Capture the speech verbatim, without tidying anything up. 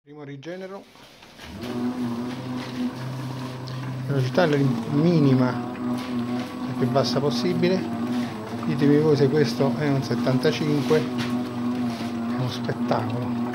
Primo rigenero, velocità minima, la più bassa possibile. Ditemi voi se questo è un settantacinque, è uno spettacolo.